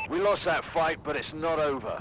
We lost that fight, but it's not over.